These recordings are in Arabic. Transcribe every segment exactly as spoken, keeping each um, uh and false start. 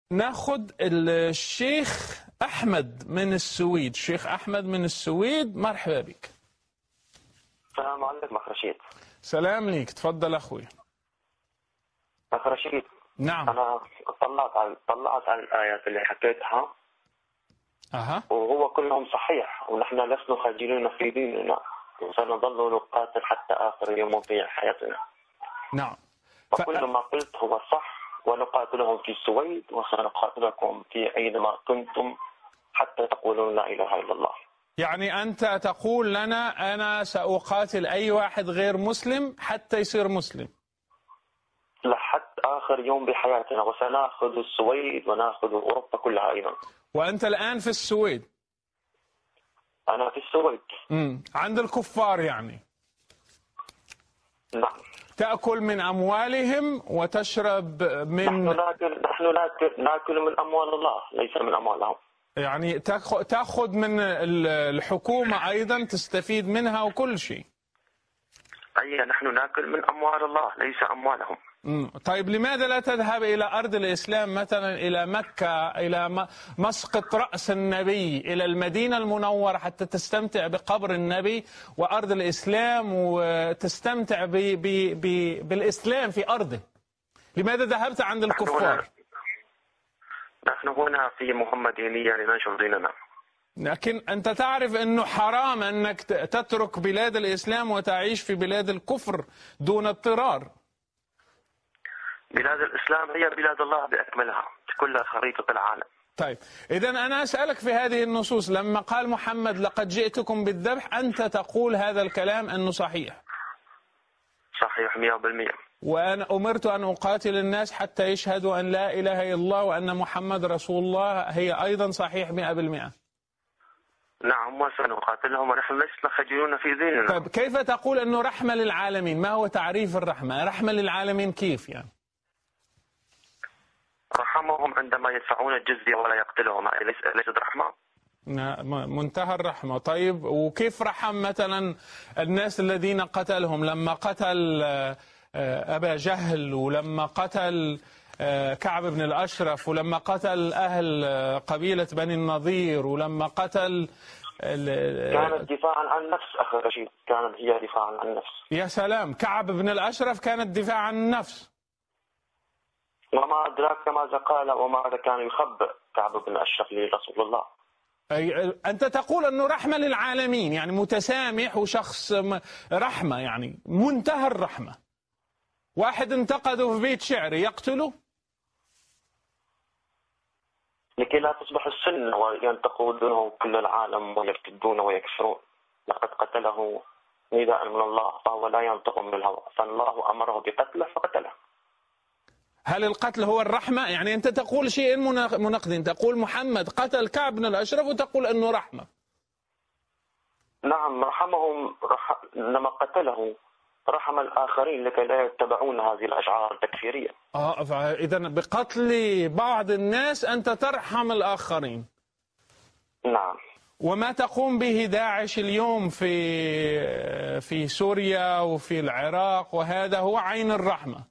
ناخد الشيخ أحمد من السويد. الشيخ أحمد من السويد، مرحبا بك. السلام عليكم أخ رشيد. سلام ليك، تفضل أخوي. أخ رشيد، نعم. أنا طلعت على طلعت على الآيات اللي حكيتها. أها. وهو كلهم صحيح، ونحن لسنا خاجلين في ديننا، وسنظل نقاتل حتى آخر يوم في حياتنا. نعم. ف... فكل ما قلت هو صح، ونقاتلهم في السويد وسنقاتلكم في أينما كنتم حتى تقولون لا إله إلا الله. يعني أنت تقول لنا أنا سأقاتل أي واحد غير مسلم حتى يصير مسلم لحد آخر يوم بحياتنا، وسنأخذ السويد ونأخذ أوروبا كلها أيضا. وأنت الآن في السويد؟ أنا في السويد. امم عند الكفار يعني. نعم. تأكل من أموالهم وتشرب من نحن ناكل نحن ناكل ناكل من أموال الله، ليس من أموالهم. يعني تأخذ من الحكومة أيضا، تستفيد منها وكل شيء. أي نحن ناكل من أموال الله ليس أموالهم. مم. طيب لماذا لا تذهب إلى أرض الإسلام، مثلا إلى مكة، إلى مسقط رأس النبي، إلى المدينة المنورة، حتى تستمتع بقبر النبي وأرض الإسلام، وتستمتع ب ب ب بالإسلام في أرضه؟ لماذا ذهبت عند الكفار؟ نحن هنا في محمدينية لننشر ديننا. لكن أنت تعرف أنه حرام أنك تترك بلاد الإسلام وتعيش في بلاد الكفر دون اضطرار. بلاد الإسلام هي بلاد الله بأكملها، كلها خريطة العالم. طيب إذا أنا أسألك في هذه النصوص، لما قال محمد لقد جئتكم بالذبح، أنت تقول هذا الكلام أنه صحيح؟ صحيح مئة بالمئة. وأنا أمرت أن أقاتل الناس حتى يشهدوا أن لا إله إلا الله وأن محمد رسول الله، هي أيضا صحيح مئة بالمئة؟ نعم، وسنقاتلهم ونحن لسنا خجلون في ديننا. طيب كيف تقول أنه رحمة للعالمين؟ ما هو تعريف الرحمة؟ رحمة للعالمين كيف يعني؟ رحمهم عندما يدفعون الجزية ولا يقتلهم، ليست رحمة؟ منتهى الرحمة. طيب وكيف رحم مثلا الناس الذين قتلهم، لما قتل أبا جهل، ولما قتل كعب بن الأشرف، ولما قتل أهل قبيلة بني النضير، ولما قتل كانت دفاعا عن النفس أخي رشيد، كانت هي دفاعا عن النفس. يا سلام، كعب بن الأشرف كانت دفاع عن النفس. وما أدراك ماذا قال وماذا كان يخبئ كعب بن الأشرف لرسول الله. أنت تقول أنه رحمة للعالمين، يعني متسامح وشخص رحمة، يعني منتهى الرحمة. واحد انتقده في بيت شعري يقتله لكي لا تصبح السنة وينتقدونه كل العالم ويرتدون ويكفرون. لقد قتله نداء من الله، فهو لا ينطق من الهوى، فالله أمره بقتله فقتله. هل القتل هو الرحمة؟ يعني أنت تقول شيء مناقض، تقول محمد قتل كعب بن الأشرف وتقول أنه رحمة. نعم، رحمهم رح... لما قتله رحم الآخرين لكي لا يتبعون هذه الأشعار التكفيرية. آه إذا بقتل بعض الناس أنت ترحم الآخرين. نعم. وما تقوم به داعش اليوم في في سوريا وفي العراق، وهذا هو عين الرحمة.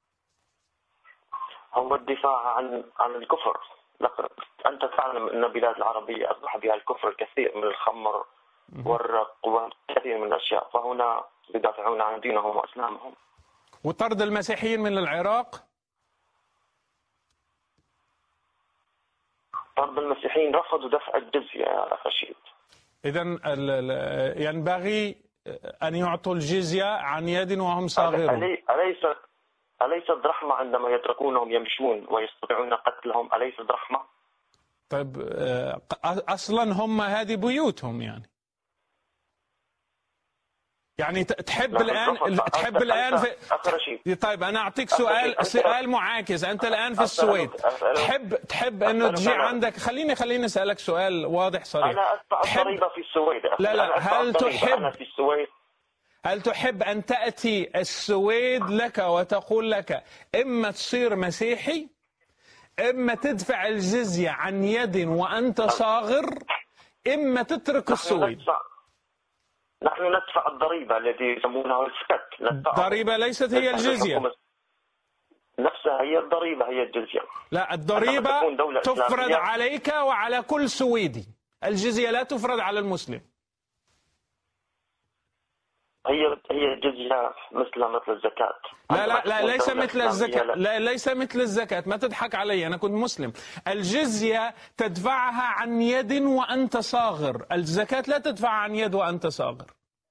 هو الدفاع عن عن الكفر. أنت تعلم أن البلاد العربية أصبح بها الكفر الكثير من الخمر والرق والكثير من الأشياء، فهنا يدافعون عن دينهم وإسلامهم. وطرد المسيحيين من العراق؟ طرد المسيحيين، رفضوا دفع الجزية يا أخ رشيد. إذن ينبغي أن يعطوا الجزية عن يد وهم صاغرون. أليس أليست رحمة عندما يتركونهم يمشون ويستطيعون قتلهم؟ أليست رحمة؟ طيب أصلا هم هذه بيوتهم، يعني يعني تحب الآن تحب الآن في... طيب أنا أعطيك سؤال سؤال معاكس. أنت الآن في السويد، تحب تحب إنه تجي عندك، خليني خليني أسألك سؤال واضح صريح. أنا أدفع الضريبة في السويد. لا لا، هل تحب في السويد هل تحب أن تأتي السويد لك وتقول لك إما تصير مسيحي، إما تدفع الجزية عن يد وأنت صاغر، إما تترك السويد؟ نحن ندفع الضريبة التي يسمونها السكت. الضريبة ليست هي الجزية. نفسها هي الضريبة، هي الجزية. لا، الضريبة تفرض عليك وعلى كل سويدي، الجزية لا تفرض على المسلم. هي هي الجزية مثل مثل الزكاة. لا لا لا ليس مثل الزكاة، لا ليس مثل الزكاة، ما تضحك علي، أنا كنت مسلم. الجزية تدفعها عن يد وأنت صاغر، الزكاة لا تدفع عن يد وأنت صاغر.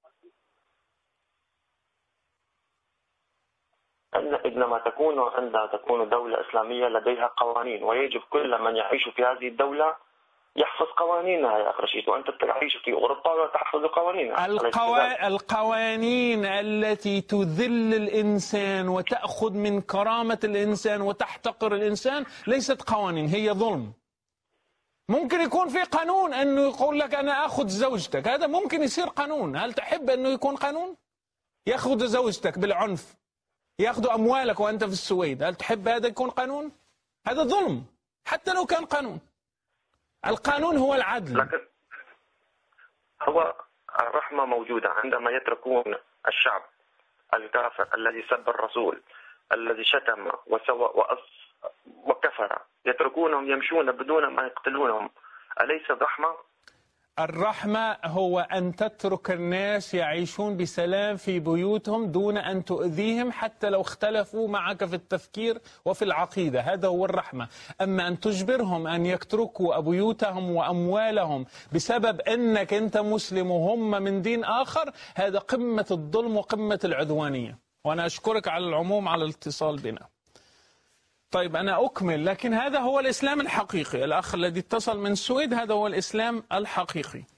إنما تكون عندها تكون دولة إسلامية لديها قوانين، ويجب كل من يعيش في هذه الدولة يحفظ قوانينها يا أخي رشيد، وأنت تعيش في أوروبا وتحفظ قوانينها. القوا... القوانين التي تذل الإنسان وتأخذ من كرامة الإنسان وتحتقر الإنسان ليست قوانين، هي ظلم. ممكن يكون في قانون أنه يقول لك أنا أخذ زوجتك، هذا ممكن يصير قانون. هل تحب أنه يكون قانون؟ يأخذ زوجتك بالعنف، يأخذ أموالك وأنت في السويد، هل تحب هذا يكون قانون؟ هذا ظلم حتى لو كان قانون. القانون هو العدل. لكن هو الرحمة موجودة عندما يتركون الشعب الكافر الذي سب الرسول الذي شتم وسوى وكفر، يتركونهم يمشون بدون ما يقتلونهم، أليس الرحمة؟ الرحمة هو أن تترك الناس يعيشون بسلام في بيوتهم دون أن تؤذيهم حتى لو اختلفوا معك في التفكير وفي العقيدة، هذا هو الرحمة. أما أن تجبرهم أن يتركوا بيوتهم وأموالهم بسبب أنك أنت مسلم وهم من دين آخر، هذا قمة الظلم وقمة العدوانية. وأنا أشكرك على العموم على الاتصال بنا. طيب أنا أكمل، لكن هذا هو الإسلام الحقيقي. الأخ الذي اتصل من السويد هذا هو الإسلام الحقيقي.